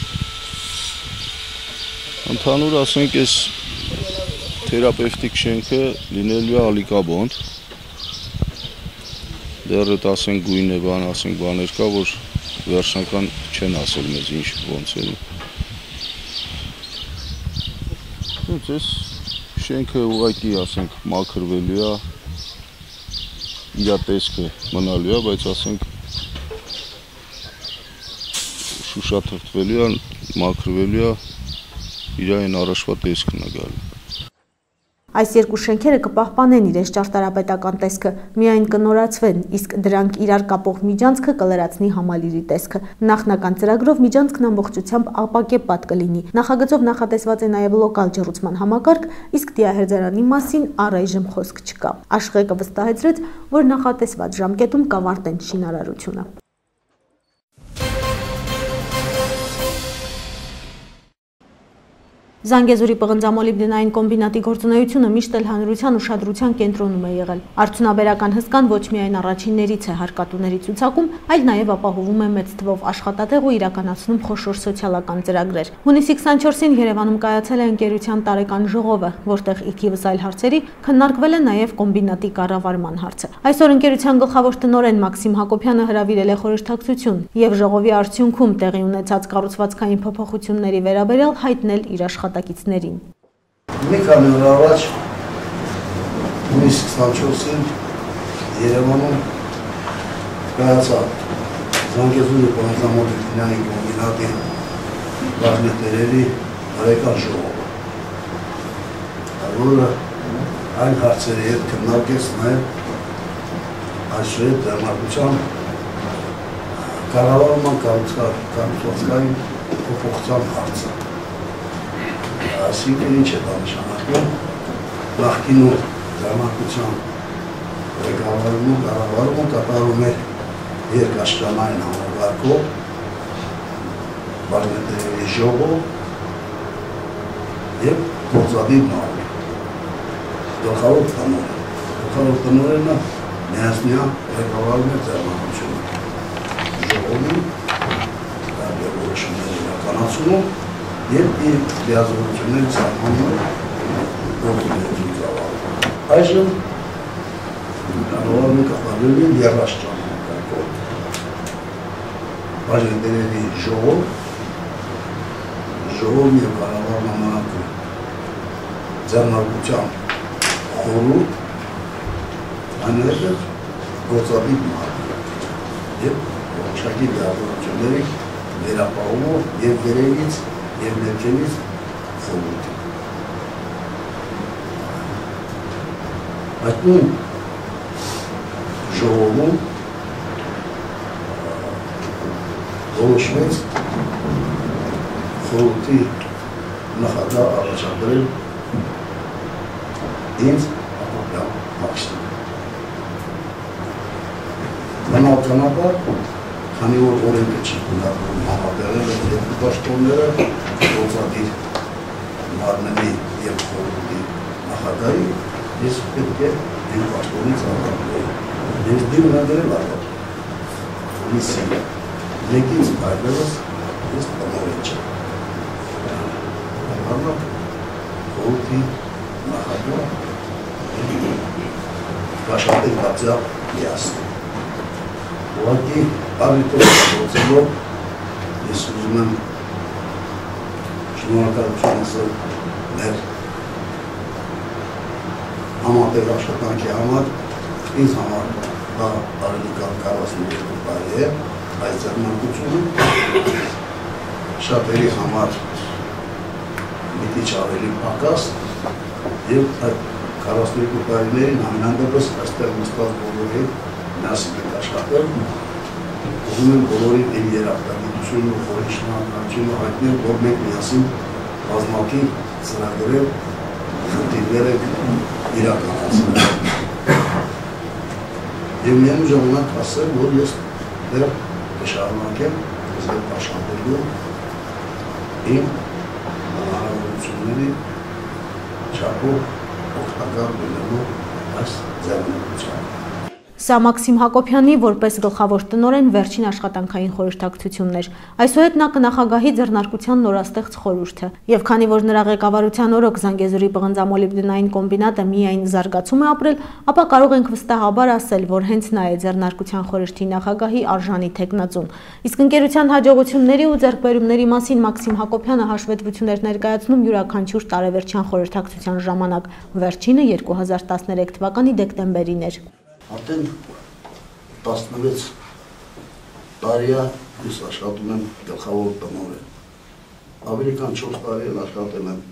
Ընդհանուր ասենք այս թերապևտիկ շենքը լինելու է ալիկաբոնդ։ Դեռ այդ ասենք գույն է բան, ասենք բաներ կա, որ վերջնական չեն ասել մեզ ինչ ոնց է։ Այս շենքը ուղղակի ասենք մաքրվելու է, իր տեսքը մնալու է, բայց ասենք շուշաթրթվելու է, մաքրվելու է, իր այն առաջվա տեսքն է գալու։ Այս երկու շենքերը կպահպանեն իրենց ճարտարապետական տեսքը, միայն կնորացվեն, իսկ դրանք իրար կապող միջանցքը կլրացնի համալիրի տեսքը։ Նախնական ծրագրով միջանցքն ամբողջությամբ ապակեպատ կլինի։ Նախագծով նախատեսված է նաև լոկալ ջեռուցման համակարգ, իսկ դիահերձարանի մասին առայժմ խոսք չկա։ Աշխեղը վստահեցրեց, որ նախատեսված ժամկետում կավարտեն շինարարությունը։ Զանգեզուրի պղնձամոլիբդենային կոմբինատի գործունեությունը միշտ էլ հանրության ուշադրության կենտրոնում է եղել։ Արդյունաբերական հսկան ոչ միայն առաջիններից է հարկատուների ցուցակում, այլ նաև ապահովում է մեծ թվով աշխատատեղ ու իրականացնում խոշոր սոցիալական ծրագրեր։ Հունիսի 24-ին Երևանում կայացել է ընկերության տարեկան ժողովը, որտեղ ի թիվս այլ հարցերի քննարկվել է նաև կոմբինատի կառավարման հարցը։ Այսօր ընկերության գլխավոր տնօրեն Մաքսիմ Հակոբյանը հրավիրել է խորհրդակցություն եւ ժողովի արդյունքում տեղի ունեցած կառուցվածքային փոփոխությունների վերաբերյալ հայտնել իր աշխատակիցներին։ Մի քանի օր առաջ հունիսի 24-ին Երևանում կայացավ Զանգեզուրի պղնձամոլիբդենային կոմբինատի բաժնետերերի բարեկան ժողովը, որը այն հարցերի հետ քննարկեց նաև այսօր ձեռնարկության կառավարման կառուցվածքային փոփոխության հարցը։ Այսինքն ինչ է դա նշանակում, նախկինում ձեռնարկության կառավարումը կատարում էր երկաշրջանային համակարգով, բաժնետերերի ժողով եւ գործադիր նորմի։ Գլխավոր տնօրենը միասնյա ղեկավարում էր ձեռնարկությունը։ Ժողովի որոշումներ իրականացնում եւ իր լիազորությունների սահմանում գործունեություն կառավարում։ Այժմ կառավարումը կատարվելու է երաշրջանային կարգով։ Բաժնետերերի ժողով եւ կառավարման ակը ձեռնարկության խորհուրդ, այնուհետև գործադիր մարդ եւ որոշակի դատությունների վերապահումով եւ վերևից եւ ներքևից խորհրդի։ Այդ նույն ժողովում որոշվեց խորհրդի նախագահ առաջադրել ինձ Հակոբյան Մաքսիմը։ Բնականաբար, քանի որ օրենքը չի գնահատում համատեղել երկու պաշտոնները գործադիր մարմնի եւ խորհրդի նախագահի, ես պետք է այն պաշտոնից ազատվել։ Ես դիմադրել ազատվել։ Ուրիսի մեկից բայրելս ես տնօրեն չեմ։ Հարնակ խորհրդի նախագահ աշխատել բացյալ միասին։ Ուղղակի առիթով գործելով ես ուզում եմ շնորհակալություն ասել մեր համատեղ աշխատանքի համար, ինձ համար դա ավելի կան 42 տարի է, այս ձեռնարկությունը շատերի համար մի քիչ ավելի պակաս եւ այդ 42 տարիներին ամենանդեպս այստեղ նստած բոլորի միասին ենք աշխատել, ուզում եմ բոլորին իմ երախտագիտությունն ու խորի շնորհակալությունը հայտնել, որ մենք միասին բազմաթիվ ծրագրեր, խնդիրներ ենք իրականացնել։ Եվ միայն ժամանակ ասել, որ ես դեռ կշարունակեմ ձեր աշխատելու իմ հնարավորությունների չափով օգտակար լինելու այս ձեռնարկությամբ։ Սա Մաքսիմ Հակոբյանի որպես գլխավոր տնօրեն վերջին աշխատանքային խորհրդակցությունն էր։ Այսուհետ նա կնախագահի ձեռնարկության նորաստեղծ խորհուրդը, եւ քանի որ նրա ղեկավարության օրոք Զանգեզուրի պղնձամոլիբդենային կոմբինատը միայն զարգացում է ապրել, ապա կարող ենք վստահաբար ասել, որ հենց նա է ձեռնարկության խորհրդի նախագահի արժանի թեկնածուն։ Իսկ ընկերության հաջողությունների ու ձեռքբերումների մասին Մաքսիմ Հակոբյանը հաշվետվություններ ներկայացնում յուրաքանչյուր տարեվերջյան խորհրդակցության ժամանակ, վերջինը 2013 թվականի դեկտեմբերին էր։ Արդեն 16 տարի է ես աշխատում եմ գլխավոր տնօրեն։ Ավելի քան 4 տարի էլ աշխատել եմ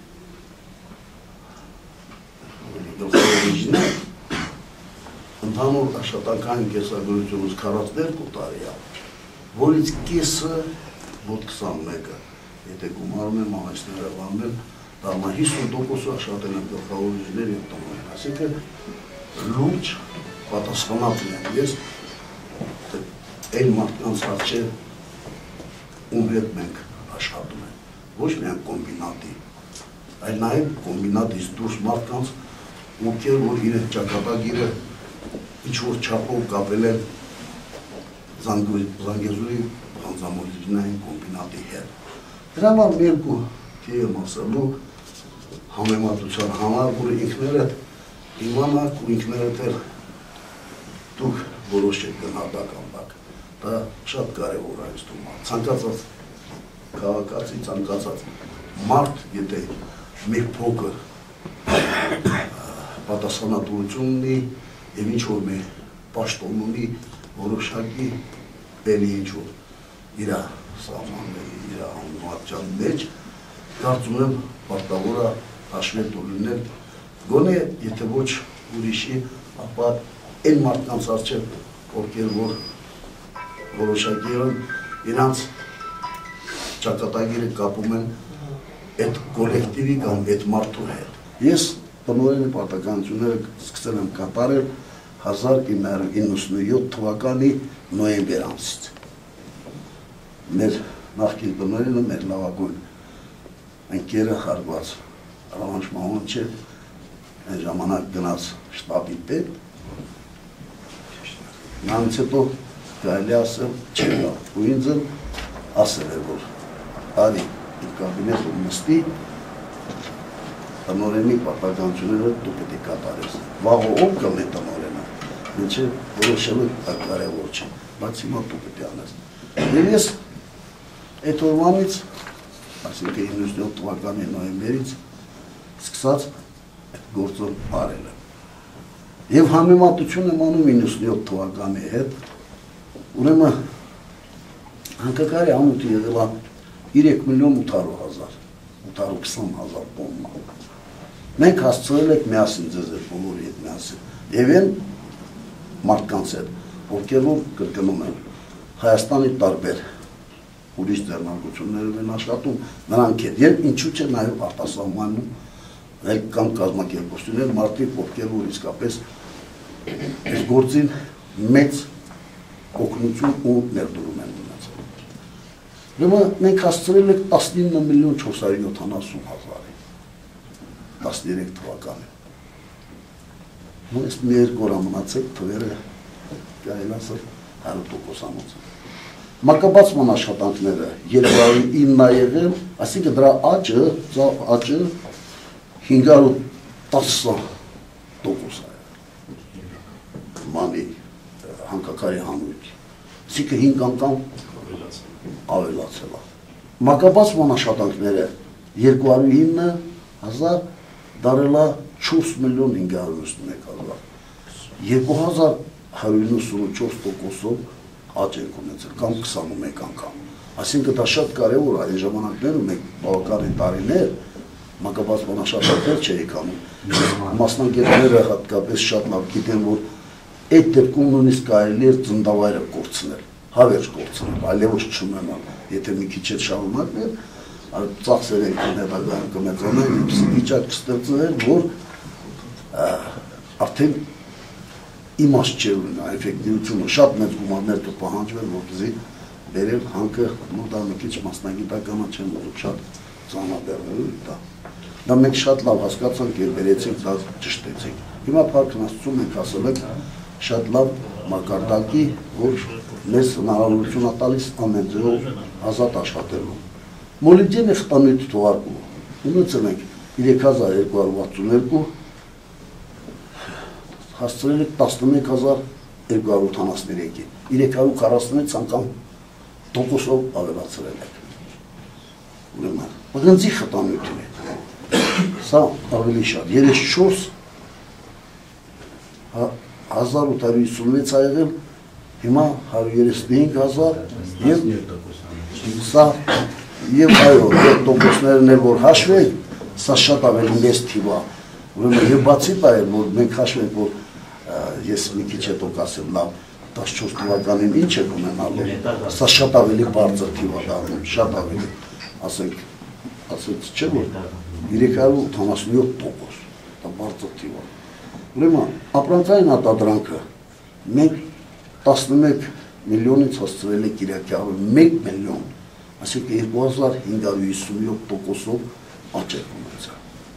գլխավոր ինժեներ։ Ընդհանուր աշխատանքային կեսագրությունից 42 տարի է, որից կեսը մոտ 21-ը, եթե գումարում եմ ամեսները վանել, դառնա 50% աշխատել եմ գլխավոր ինժեներ եւ տնօրեն, այսինքն լուրջ պատասխանատու եմ ես այն մարդկանց առջև, ում հետ մենք աշխատում ենք, ոչ միայն կոմբինատի, այլ նաև կոմբինատից դուրս մարդկանց, ովքեր որ իրենց ճակատագիրը ինչ-որ չափով կապել են Զանգեզուրի պղնձամոլիբդենային կոմբինատի հետ։ Դրա համար մի երկու կերեմ ասելու համեմատության համար, որ ինքներդ իմանաք ու ինքներդ էլ դուք որոշեք գնահատական բակ, դա շատ կարևոր է ինձ թվում է, ցանկացած քաղաքացի, ցանկացած մարդ, եթե մի փոքր պատասխանատվություն ունի եւ ինչ որ մի պաշտոն ունի, որոշակի բելի ինչ որ իր սահմանների, իր անուղղության մեջ, կարծում եմ պարտավոր է հաշվետու լինել, գոնե եթե ոչ ուրիշի, ապա այն մարդկանց առջև, ովքեր որ որոշակի են իրանց ճակատագիրը կապում են այդ կոլեկտիվի կամ այդ մարդու հետ։ Ես տնօրենի պարտականությունները սկսել եմ կատարել 1997 թվականի նոյեմբեր ամսից։ Մեր նախկին տնօրենը մեր լավագույն ընկերը Խարված Ռավանշ Մամոնչը այն ժամանակ գնաց շտաբի պետ, Նրանց հետո կարելի ասել չէ լավ, ու ինձ ասել է, որ արի իմ կաբինետում նստի, տնօրենի պարտականությունները դու պետք է կատարես։ Վաղը ով կլինի տնօրենը, մինչև որոշելու կարևոր չէ, բայց հիմա դու պետք է անես։ Եվ ես այդ օրվանից, այսինքն 97 թվականի նոյեմբերից սկսած այդ գործը արել եմ։ Եվ համեմատություն եմ անում 97 թվականի հետ, Ուրեմն հանկակարի ամուտը եղել է 3.800.000 տոննա։ Մենք հասցրել ենք միասին ձեզ այդ բոլորի հետ միասին։ Եվ են մարդկանց հետ, ովքեր որ կրկնում են Հայաստանի տարբեր ուրիշ ձեռնարկություններով են աշխատում, նրանք հետ, եւ ինչու՞ չէ նաեւ արտասահմանում կամ կազմակերպություններ, մարդիկ, ովքեր որ իսկապես այս գործին մեծ օգնություն ու ներդրում են ունեցել։ Ուրեմն մենք հասցրել ենք 19.470.000 13 թվականին։ Նույնիսկ մի երկու օր մնացեք թվերը կարելի ասել 100%-անոց։ Մակաբացման աշխատանքները 209 եղել, այսինքն դրա աճը 510% մանի հանկակարի հանույթի, այսինքն 5 անգամ ավելացել է։ Մակաբացման աշխատանքները 209.000 դարելա 4.591.000 2194%-ով աճ ենք ունեցել կամ 21 անգամ։ Այսինքն դա շատ կարևոր է, այն ժամանակներում մենք բավականին տարիներ մակաբացման աշխատանքներ չէինք անում։ Մասնագետները հատկապես շատ լավ գիտեն, որ այդ դեպքում նույնիսկ կարելի էր ծննդավայրը կորցնել, հավերժ կորցնել, այլևս չունենալ, եթե մի քիչ էլ շարունակներ, ծախսեր ենք հետագայում կմեծանան, վիճակ կստեղծվեր, որ արդեն իմաստ չէր ունենա, էֆեկտիվությունը շատ մեծ գումարներ կպահանջվեն, որպեսզի բերել հանքը դա մի քիչ մասնագիտականը չեմ ուզում շատ ծանոթ դա։ Դա մենք շատ լավ հասկացանք եւ բերեցինք, դա ճշտեցինք։ Հիմա փառքն Աստծո մենք ասել ենք շատ լավ մակարդակի, որ մեզ հնարավորություն է տալիս ամեն ձևով ազատ աշխատելու։ Մոլիբդենի խտանյութ թողարկումը ունեցել ենք 3262, հասցրել ենք 11283-ի, 346 անգամ տոկոսով ավելացրել ենք։ Ուրեմն, պղնձի խտանյութին է, սա ավելի շատ, 34.1856 ա եղել, հիմա 135.000 եւ սա եւ այո, տոկոսներն էլ որ հաշվենք, սա շատ ավելի մեծ թիվ է։ Ուրեմն եւ բացի այդ, որ մենք հաշվենք, որ ես մի քիչ հետո կասեմ, լավ 14 թվականին ինչ է ունենալու, սա շատ ավելի բարձր թիվ է դառնում, շատ ավելի, ասենք չէ՞ որ 387%, դա բարձր թիվ է։ Ուրեմն ապրանքային արտադրանքը մենք 11 միլիոնից հասցրել ենք իրականում 1 միլիոն, այսինքն 2557%-ով աճ է ունեցել։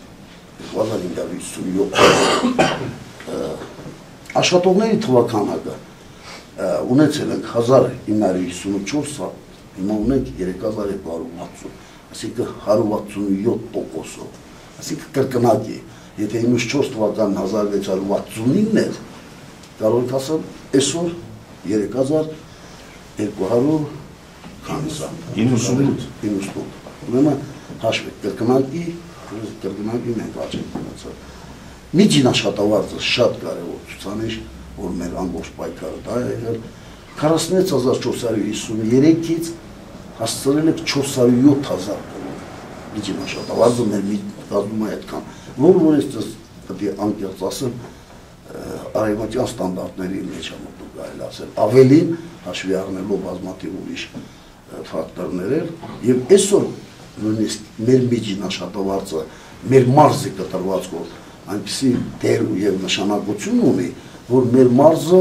2557%։ Աշխատողների թվականակը ունեցել ենք 1954, հիմա ունենք 3260, այսինքն 167%-ով, այսինքն կրկնակի, եթե 94 թվականին 1669 էր, կարող ենք ասել, այսօր 3200 քանիսա, 98, ուրեմն հաշվեք, կրկնակի մենք աճ ենք ունեցել։ Միջին աշխատավարձը շատ կարևոր ցուցանիշ, որ մեր ամբողջ պայքարը դա է եղել, 46453-ից հասցրել ենք 407,000 դոլար։ Միջին աշխատավարձը մեր կազմում է այդքան, որ ես պետք է անկեղծ ասեմ, արևմտյան ստանդարտների մեջ համատու կարելի ասել, ավելին հաշվի առնելով բազմաթիվ ուրիշ ֆակտորներ եւ այսօր նույնիսկ մեր միջին աշխատավարձը, մեր մարզի կտրվածքով այնպիսի դեր եւ նշանակություն ունի, որ մեր մարզը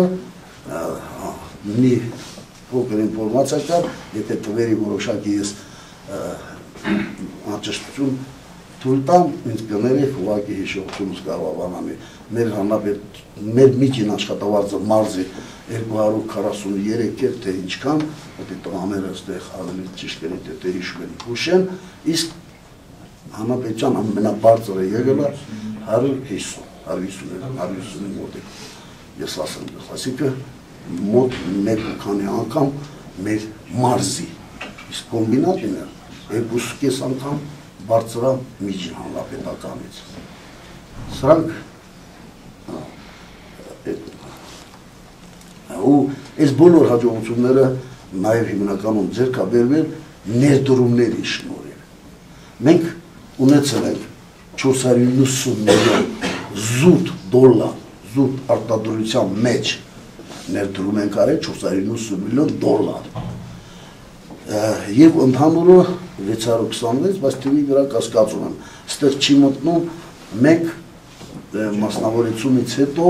մի փոքր ինֆորմացիա կա, եթե թվերի որոշակի ես անճշտություն թույլ տամ, ինձ կներեք ուղղակի հիշողությունս կարող անամի, մեր միջին աշխատավարձը մարզի 243 էր, թե ինչքան, ότι տղաները այստեղ ավելի ճիշտ կերիտ է հիշում են հուշեն, իսկ հանրապետության ամենաբարձրը եղել է 150 մոտիկ, ես ասեմ դες, այսինքն մոտ մեկ ու քանի անգամ մեր մարզի, իսկ կոմբինատին է 2.5 անգամ բարձրա միջին հանրապետականից։ Սրանք ու Այս բոլոր հաջողությունները նաև հիմնականում ձեռքաբերվել ներդրումների շնորհիվ։ Մենք ունեցել ենք 490 միլիոն զուտ դոլար, զուտ արտադրության մեջ ներդրում ենք արել 490 միլիոն դոլար։ Եվ ընդհանուրը 626, բայց թվի վրա կասկածում եմ, ստեղ չի մտնում մեկ մասնավորությունից հետո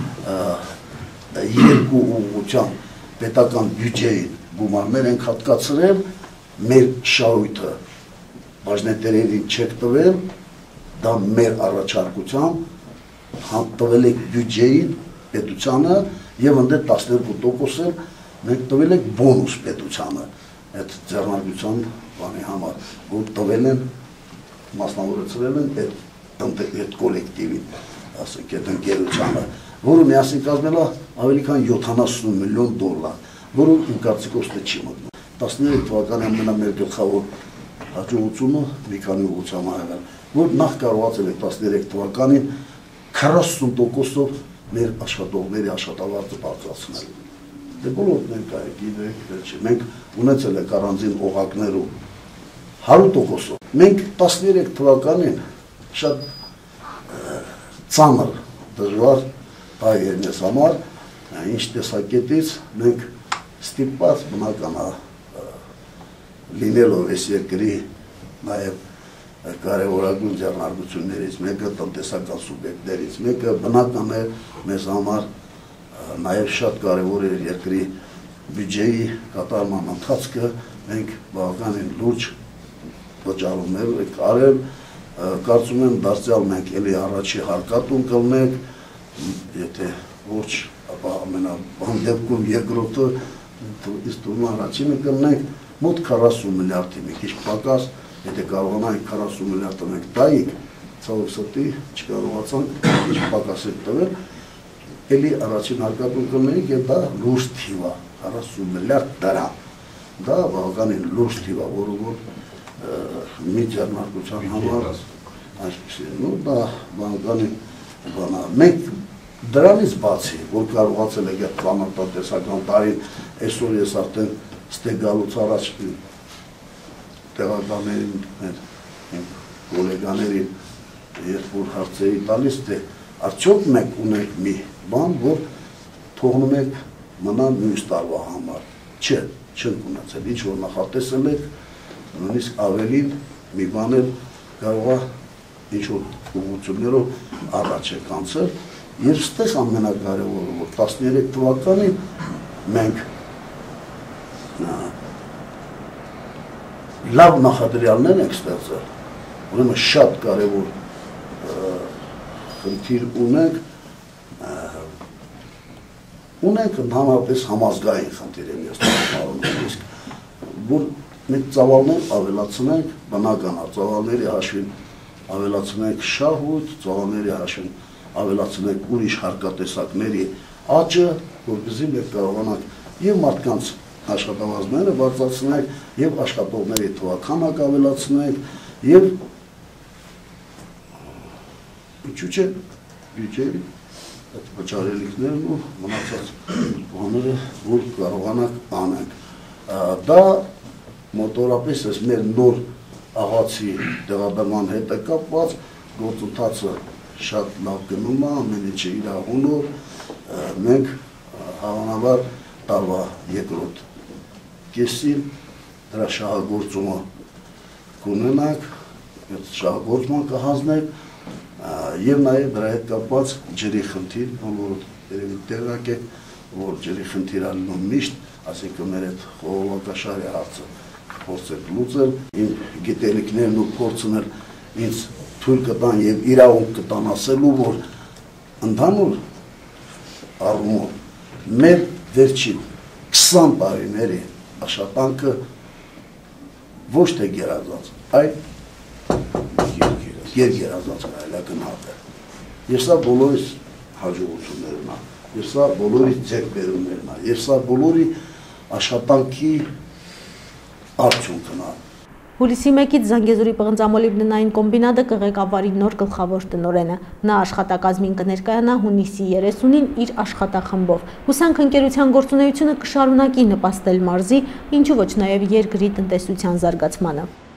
երկու ուղղության պետական բյուջեին գումարներ ենք հատկացրել, մեր շահույթը բաժնետերերին չեք տվել, դա մեր առաջարկությամբ տվել եք բյուջեին պետությանը եւ ընդդեմ 12% էլ մենք տվել ենք բոնուս պետությանը այդ ձեռնարկության բանի համար, որ տվել են մասնավորեցրել են այդ կոլեկտիվին, ասենք այդ ընկերությանը, որը միասին կազմել է ավելի քան 70 միլիոն դոլար, որը իմ կարծիքով ստե չի մտնում։ 13 թվականի ամենամեծ գլխավոր հաջողությունը մի քանի ուղղությամբ եղել, որ նախ կարողացել է 13 թվականին 40%-ով մեր աշխատողների աշխատավարձը բարձրացնել։ Դե բոլորն ենք այ գիտեք, մենք ունեցել ենք առանձին օղակներում 100%-ով։ Մենք 13 թվականին շատ ծանր դժվար հայ էր մեզ համար, ինչ տեսակետից մենք ստիպված բնական լինելով այս երկրի նաև կարևորագույն ձեռնարկություններից մեկը տնտեսական սուբյեկտներից մեկը բնական է մեզ համար նաև շատ կարևոր է երկրի բյուջեի կատարման ընթացքը մենք բավականին լուրջ վճարումներ ենք արել կարծում եմ դարձյալ մենք էլի առաջի հարկատուն կլնենք եթե ոչ ապա ամենաբան դեպքում երկրորդը իսկ թվում առաջինը կլնենք մոտ 40 միլիարդի մի քիչ պակաս եթե կարողանանք 40 միլիարդը մենք տայինք, ցավոք սրտի չկարողացանք ինչ պակաս է տվել, էլի առաջին հարկատուն կլնենք եւ դա լուրջ թիվ է, 40 միլիարդ դրամ։ Դա բավականին լուրջ թիվ է, որը որ մի ձեռնարկության համար այսպեսին, ու դա բավականին բան է։ Մենք դրանից բացի, որ կարողացել ենք այդ planetotեսական տարին, այսօր ես արդեն ստե գալուց առաջ տեղակալներին, մեր գոլեգաներին, երբ որ հարցերի տալիս, թե արդյոք մենք ունենք մի բան, որ թողնում եք մնան մյուս տարվա համար, չէ, չենք ունեցել, ինչ որ նախատեսել եք, նույնիսկ ավելին մի բան էլ կարող է ինչ որ ուղղություններով առաջ եք անցել, եւ ստեղ ամենակարևորը, որ 13 թվականին մենք լավ նախադրյալներ ենք ստեղծել, ուրեմն շատ կարևոր խնդիր ունենք ընդհանրապես համազգային խնդիր եմ ես նշանակում, որ մենք ծավալներ ավելացնենք, բնական է, ծավալների հաշվին ավելացնենք շահույթ, ծավալների հաշվին ավելացնենք ուրիշ հարկատեսակների աճը, որպեսզի մենք կարողանանք եւ մարդկանց աշխատավարձները բարձրացնենք եւ աշխատողների թվականը ավելացնենք եւ ինչու՞ չէ բյուջեի այդ վճարելիքներն ու մնացած բաները որ կարողանանք անենք դա մոտորապես էս մեր նոր աղացի տեղադրման հետ է կապված գործընթացը շատ լավ գնում է ամեն ինչը իր հունով մենք հավանաբար տարվա երկրորդ կեսին դրա շահագործումը կունենանք, այդ շահագործման կհանձնենք եւ նաեւ դրա հետ կապված ջրի խնդիր, բոլորդ երևի տեղակ եք, որ ջրի խնդիրը լինում միշտ, ասենք մեր այդ խողովակաշարի հարցը փորձենք լուծել, իմ գիտելիքներն ու փորձն էլ ինձ թույլ կտան եւ իրավունք կտան ասելու, որ ընդհանուր առումով մեր վերջին 20 տարիների աշխատանքը ոչ թե գերազանց, այլ գերազանց այլակնհատ է։ Եվ սա բոլորիս հաջողություններն է, եւ սա բոլորի ձեռքբերումներն է, եւ սա բոլորի աշխատանքի արդյունքն է։ Հուլիսի 1-ից Զանգեզուրի պղնձամոլիբդենային կոմբինատը կղեկավարի նոր գլխավոր տնօրենը։ Նա աշխատակազմին կներկայանա հունիսի 30-ին իր աշխատախմբով։ Հուսանք ընկերության գործունեությունը կշարունակի նպաստել մարզի, ինչու ոչ նաև երկրի տնտեսության զարգացմանը։